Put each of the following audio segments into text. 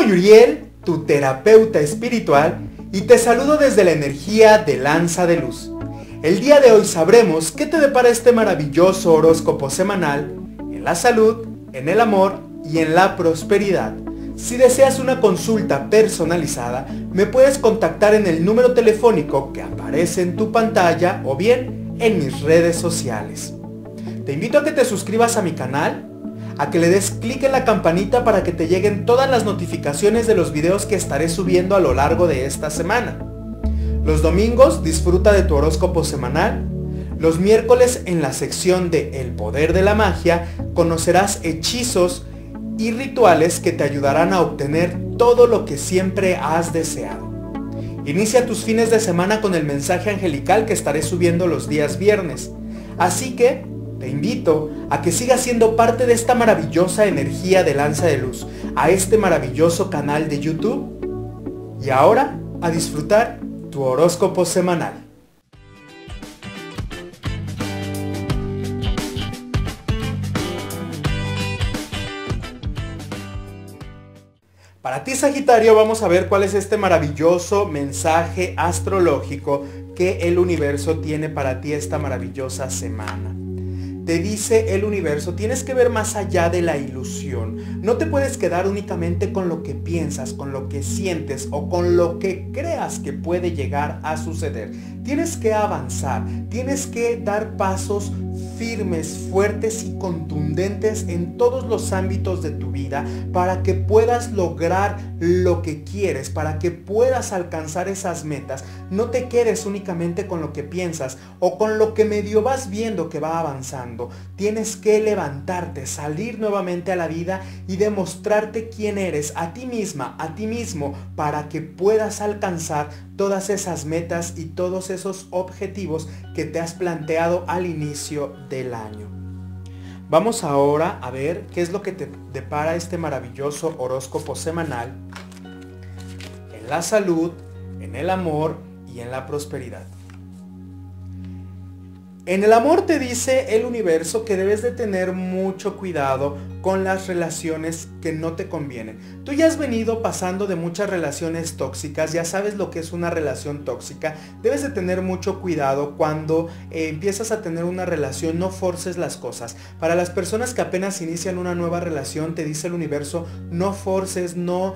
soy Uriel, tu terapeuta espiritual, y te saludo desde la energía de Lanza de Luz. El día de hoy sabremos qué te depara este maravilloso horóscopo semanal en la salud, en el amor y en la prosperidad. Si deseas una consulta personalizada, me puedes contactar en el número telefónico que aparece en tu pantalla o bien en mis redes sociales. Te invito a que te suscribas a mi canal, a que le des clic en la campanita para que te lleguen todas las notificaciones de los videos que estaré subiendo a lo largo de esta semana. Los domingos disfruta de tu horóscopo semanal. Los miércoles en la sección de El Poder de la Magia conocerás hechizos y rituales que te ayudarán a obtener todo lo que siempre has deseado. Inicia tus fines de semana con el mensaje angelical que estaré subiendo los días viernes. Así que te invito a que sigas siendo parte de esta maravillosa energía de Lanza de Luz, a este maravilloso canal de YouTube. Y ahora, a disfrutar tu horóscopo semanal. Para ti, Sagitario, vamos a ver cuál es este maravilloso mensaje astrológico que el universo tiene para ti esta maravillosa semana. Te dice el universo, tienes que ver más allá de la ilusión. No te puedes quedar únicamente con lo que piensas, con lo que sientes o con lo que creas que puede llegar a suceder. Tienes que avanzar, tienes que dar pasos firmes, fuertes y contundentes en todos los ámbitos de tu vida para que puedas lograr lo que quieres, para que puedas alcanzar esas metas. No te quedes únicamente con lo que piensas o con lo que medio vas viendo que va avanzando. Tienes que levantarte, salir nuevamente a la vida y demostrarte quién eres, a ti misma, a ti mismo, para que puedas alcanzar todas esas metas y todos esos objetivos que te has planteado al inicio del año. Vamos ahora a ver qué es lo que te depara este maravilloso horóscopo semanal en la salud, en el amor y en la prosperidad. En el amor te dice el universo que debes de tener mucho cuidado con las relaciones que no te convienen. Tú ya has venido pasando de muchas relaciones tóxicas, ya sabes lo que es una relación tóxica. Debes de tener mucho cuidado cuando empiezas a tener una relación, no forces las cosas. Para las personas que apenas inician una nueva relación, te dice el universo, no forces, no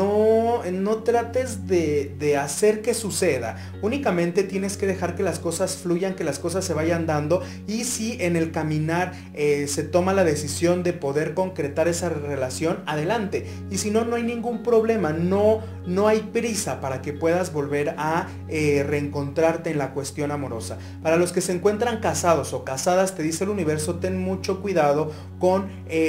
trates de hacer que suceda. Únicamente tienes que dejar que las cosas fluyan, que las cosas se vayan dando, y si en el caminar se toma la decisión de poder concretar esa relación, adelante. Y si no, no hay ningún problema, no hay prisa para que puedas volver a reencontrarte en la cuestión amorosa. Para los que se encuentran casados o casadas, te dice el universo, ten mucho cuidado con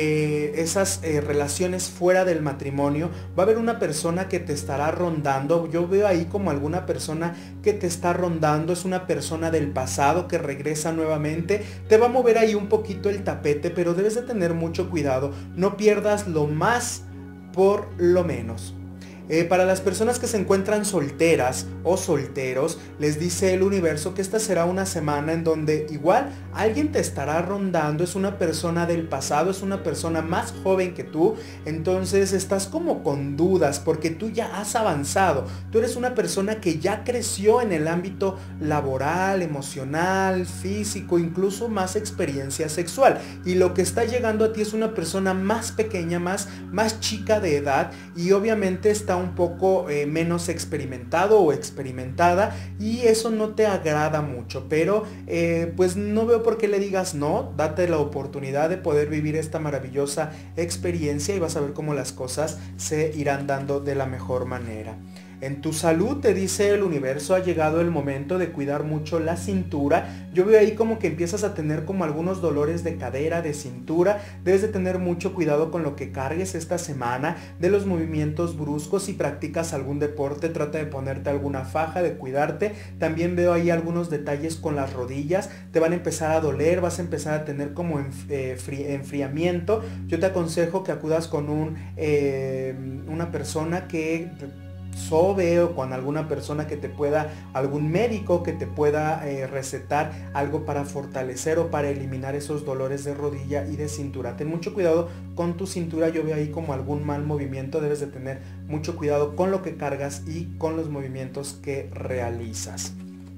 esas relaciones fuera del matrimonio. Va a haber una persona que te estará rondando. Yo veo ahí como alguna persona que te está rondando, es una persona del pasado que regresa nuevamente, te va a mover ahí un poquito el tapete, pero debes de tener mucho cuidado, no pierdas lo más por lo menos. Para las personas que se encuentran solteras o solteros, les dice el universo que esta será una semana en donde igual alguien te estará rondando, es una persona del pasado, es una persona más joven que tú, entonces estás como con dudas porque tú ya has avanzado, tú eres una persona que ya creció en el ámbito laboral, emocional, físico, incluso más experiencia sexual, y lo que está llegando a ti es una persona más pequeña, más chica de edad, y obviamente está un poco menos experimentado o experimentada, y eso no te agrada mucho, pero pues no veo por qué le digas no. Date la oportunidad de poder vivir esta maravillosa experiencia y vas a ver cómo las cosas se irán dando de la mejor manera. En tu salud, te dice el universo, ha llegado el momento de cuidar mucho la cintura. Yo veo ahí como que empiezas a tener como algunos dolores de cadera, de cintura. Debes de tener mucho cuidado con lo que cargues esta semana, de los movimientos bruscos. Si practicas algún deporte, trata de ponerte alguna faja, de cuidarte. También veo ahí algunos detalles con las rodillas. Te van a empezar a doler, vas a empezar a tener como enfriamiento. Yo te aconsejo que acudas con una persona que SOBE o con alguna persona que te pueda, algún médico que te pueda recetar algo para fortalecer o para eliminar esos dolores de rodilla y de cintura. Ten mucho cuidado con tu cintura, yo veo ahí como algún mal movimiento, debes de tener mucho cuidado con lo que cargas y con los movimientos que realizas.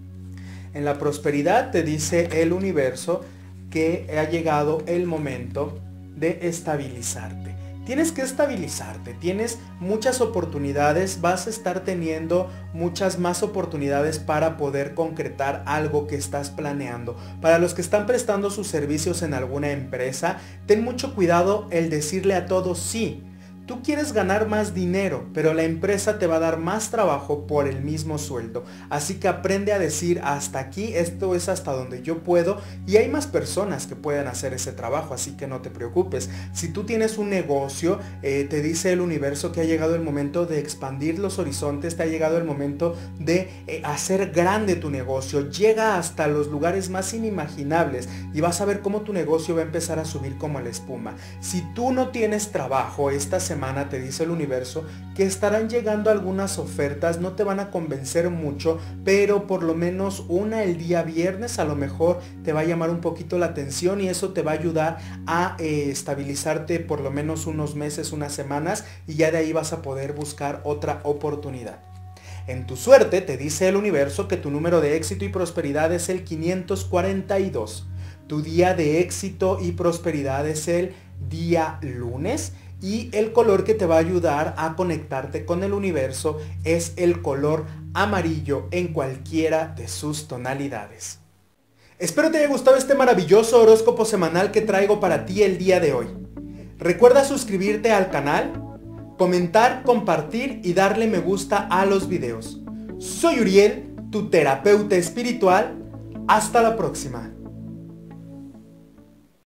En la prosperidad te dice el universo que ha llegado el momento de estabilizarte. Tienes que estabilizarte, tienes muchas oportunidades, vas a estar teniendo muchas más oportunidades para poder concretar algo que estás planeando. Para los que están prestando sus servicios en alguna empresa, ten mucho cuidado el decirle a todos sí. Tú quieres ganar más dinero, pero la empresa te va a dar más trabajo por el mismo sueldo. Así que aprende a decir hasta aquí, esto es hasta donde yo puedo, y hay más personas que pueden hacer ese trabajo, así que no te preocupes. Si tú tienes un negocio, te dice el universo que ha llegado el momento de expandir los horizontes, te ha llegado el momento de hacer grande tu negocio. Llega hasta los lugares más inimaginables y vas a ver cómo tu negocio va a empezar a subir como la espuma. Si tú no tienes trabajo esta semana, te dice el universo que estarán llegando algunas ofertas, no te van a convencer mucho, pero por lo menos una el día viernes a lo mejor te va a llamar un poquito la atención y eso te va a ayudar a estabilizarte por lo menos unos meses, unas semanas, y ya de ahí vas a poder buscar otra oportunidad. En tu suerte te dice el universo que tu número de éxito y prosperidad es el 542. Tu día de éxito y prosperidad es el día lunes. Y el color que te va a ayudar a conectarte con el universo es el color amarillo en cualquiera de sus tonalidades. Espero te haya gustado este maravilloso horóscopo semanal que traigo para ti el día de hoy. Recuerda suscribirte al canal, comentar, compartir y darle me gusta a los videos. Soy Uriel, tu terapeuta espiritual. Hasta la próxima.